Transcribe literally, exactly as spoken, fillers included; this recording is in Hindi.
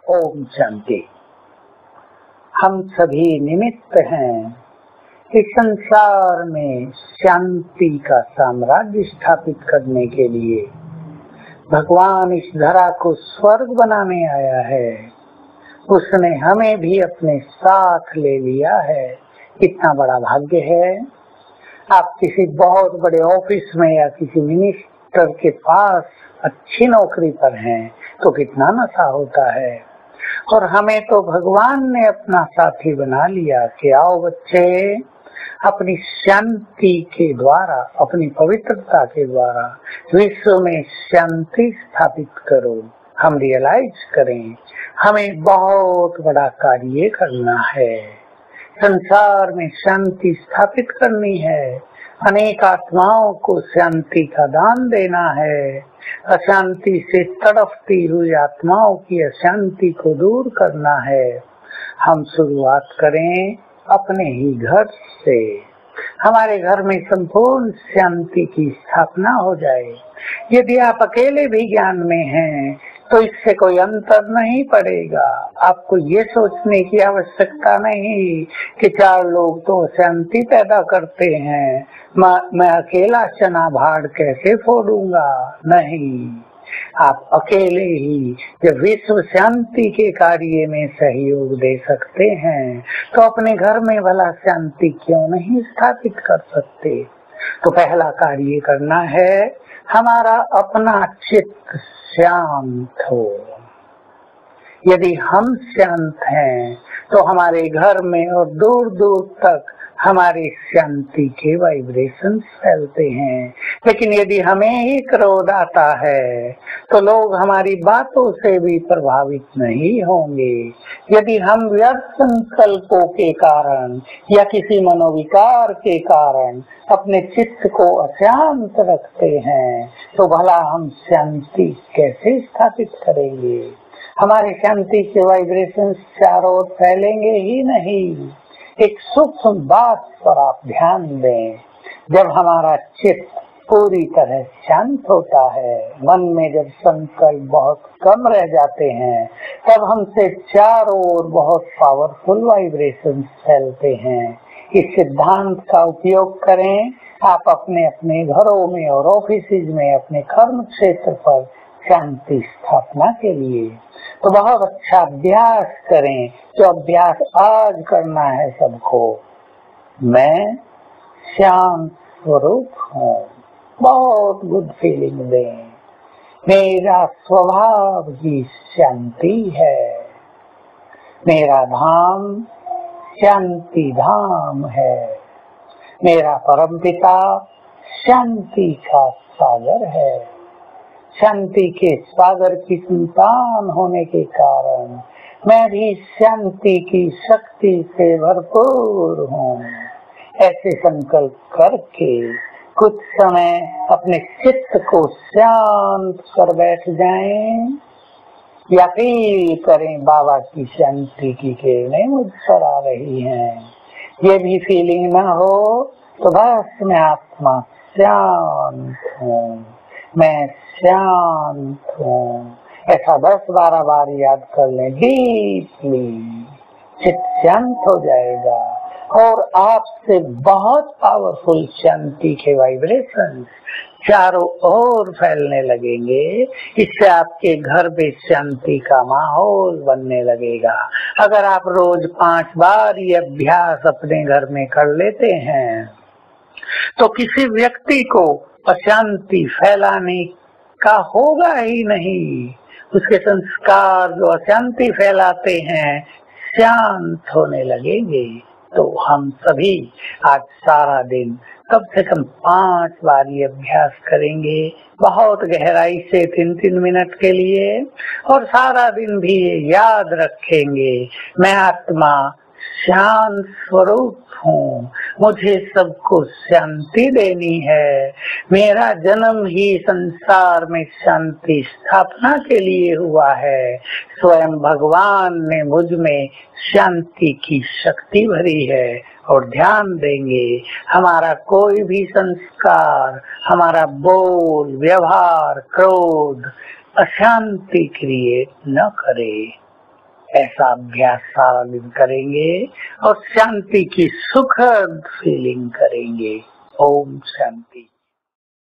ओम शांति। हम सभी निमित्त हैं इस संसार में शांति का साम्राज्य स्थापित करने के लिए। भगवान इस धरा को स्वर्ग बनाने आया है, उसने हमें भी अपने साथ ले लिया है। कितना बड़ा भाग्य है। आप किसी बहुत बड़े ऑफिस में या किसी मिनिस्टर के पास अच्छी नौकरी पर हैं तो कितना नशा होता है, और हमें तो भगवान ने अपना साथी बना लिया कि आओ बच्चे, अपनी शांति के द्वारा, अपनी पवित्रता के द्वारा विश्व में शांति स्थापित करो। हम रियलाइज करें हमें बहुत बड़ा कार्य करना है, संसार में शांति स्थापित करनी है, अनेक आत्माओं को शांति का दान देना है, अशांति से तड़पती हुई आत्माओं की अशांति को दूर करना है। हम शुरुआत करें अपने ही घर से। हमारे घर में संपूर्ण शांति की स्थापना हो जाए। यदि आप अकेले भी ज्ञान में हैं तो इससे कोई अंतर नहीं पड़ेगा। आपको ये सोचने की आवश्यकता नहीं कि चार लोग तो शांति पैदा करते हैं, मैं अकेला चना भाड़ कैसे फोड़ूंगा। नहीं, आप अकेले ही जब विश्व शांति के कार्य में सहयोग दे सकते हैं तो अपने घर में भला शांति क्यों नहीं स्थापित कर सकते। तो पहला कार्य करना है हमारा अपना चित्त शांत हो। यदि हम शांत हैं तो हमारे घर में और दूर दूर तक हमारी शांति के वाइब्रेशंस फैलते हैं। लेकिन यदि हमें ही क्रोध आता है तो लोग हमारी बातों से भी प्रभावित नहीं होंगे। यदि हम व्यर्थ संकल्पों के कारण या किसी मनोविकार के कारण अपने चित्त को अशांत रखते हैं तो भला हम शांति कैसे स्थापित करेंगे। हमारे शांति के वाइब्रेशंस चारों ओर फैलेंगे ही नहीं। एक सूक्ष्म बात पर आप ध्यान दें, जब हमारा चित्त पूरी तरह शांत होता है, मन में जब संकल्प बहुत कम रह जाते हैं, तब हमसे चारों ओर बहुत पावरफुल वाइब्रेशंस फैलते हैं। इस सिद्धांत का उपयोग करें आप अपने अपने घरों में और ऑफिस में, अपने कर्म क्षेत्र पर शांति स्थापना के लिए। तो बहुत अच्छा अभ्यास करें, जो अभ्यास आज करना है सबको। मैं शांत स्वरूप हूँ, बहुत गुड फीलिंग दें। मेरा स्वभाव ही शांति है, मेरा धाम शांति धाम है, मेरा परमपिता शांति का सागर है। शांति के सागर की संतान होने के कारण मैं भी शांति की शक्ति से भरपूर हूँ। ऐसे संकल्प करके कुछ समय अपने चित्त को शांत कर बैठ जाएं, या फिर करें बाबा की शांति की किरणें मुझ पर आ रही हैं। ये भी फीलिंग ना हो तो बस मैं आत्मा शांत हूँ, मैं शांत हूँ, ऐसा दस बारह बार याद कर लें डीपली। चित्त शांत हो जाएगा और आपसे बहुत पावरफुल शांति के वाइब्रेशन चारों ओर फैलने लगेंगे। इससे आपके घर में शांति का माहौल बनने लगेगा। अगर आप रोज पांच बार ये अभ्यास अपने घर में कर लेते हैं तो किसी व्यक्ति को अशांति फैलाने का होगा ही नहीं। उसके संस्कार जो अशांति फैलाते हैं शांत होने लगेंगे। तो हम सभी आज सारा दिन कम से कम पांच बार ये अभ्यास करेंगे, बहुत गहराई से, तीन तीन मिनट के लिए, और सारा दिन भी ये याद रखेंगे, मैं आत्मा शांत स्वरूप हूँ, मुझे सबको शांति देनी है। मेरा जन्म ही संसार में शांति स्थापना के लिए हुआ है। स्वयं भगवान ने मुझ में शांति की शक्ति भरी है। और ध्यान देंगे हमारा कोई भी संस्कार, हमारा बोल, व्यवहार, क्रोध अशांति क्रिएट न करे। ऐसा अभ्यास सारा दिन करेंगे और शांति की सुखद फीलिंग करेंगे। ओम शांति।